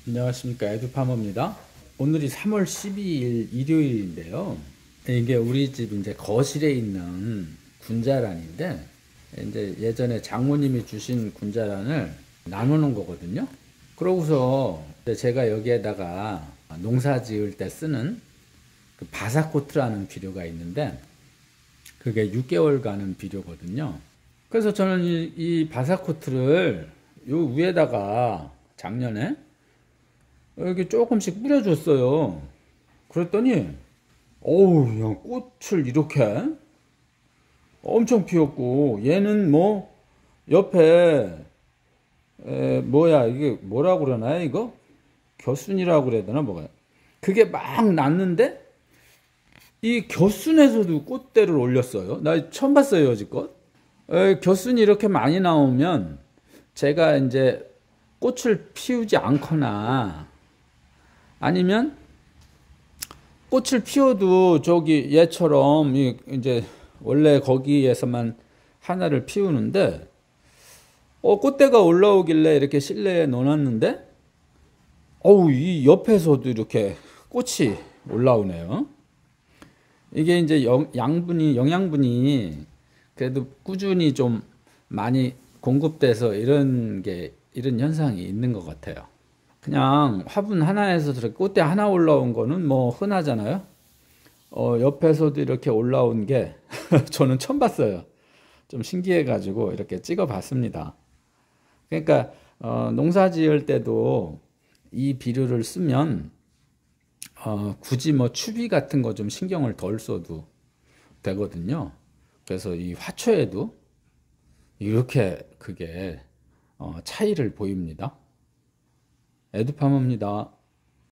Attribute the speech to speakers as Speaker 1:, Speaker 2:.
Speaker 1: 안녕하십니까, 에듀파머입니다. 오늘이 3월 12일 일요일인데요. 이게 우리 집 이제 거실에 있는 군자란인데, 이제 예전에 장모님이 주신 군자란을 나누는 거거든요. 그러고서 이제 제가 여기에다가 농사 지을 때 쓰는 그 바사코트라는 비료가 있는데, 그게 6개월 가는 비료거든요. 그래서 저는 이 바사코트를 요 위에다가 작년에 이렇게 조금씩 뿌려줬어요. 그랬더니 어우, 야, 꽃을 이렇게 엄청 피웠고, 얘는 뭐 옆에 뭐야, 이게 뭐라고 그러나요, 이거? 겨순이라고 그래야 되나, 뭐가? 그게 막 났는데 이 겨순에서도 꽃대를 올렸어요. 나 처음 봤어요, 여지껏. 겨순이 이렇게 많이 나오면 제가 이제 꽃을 피우지 않거나, 아니면 꽃을 피워도 저기 얘처럼 이제 원래 거기에서만 하나를 피우는데, 꽃대가 올라오길래 이렇게 실내에 놓았는데, 어우, 이 옆에서도 이렇게 꽃이 올라오네요. 이게 이제 영양분이 그래도 꾸준히 좀 많이 공급돼서 이런 현상이 있는 것 같아요. 그냥 화분 하나에서 저렇게 꽃대 하나 올라온 거는 뭐 흔하잖아요. 옆에서도 이렇게 올라온 게 저는 처음 봤어요. 좀 신기해가지고 이렇게 찍어 봤습니다. 그러니까 농사 지을 때도 이 비료를 쓰면 굳이 뭐 추비 같은 거 좀 신경을 덜 써도 되거든요. 그래서 이 화초에도 이렇게 그게 차이를 보입니다. 에듀파머입니다.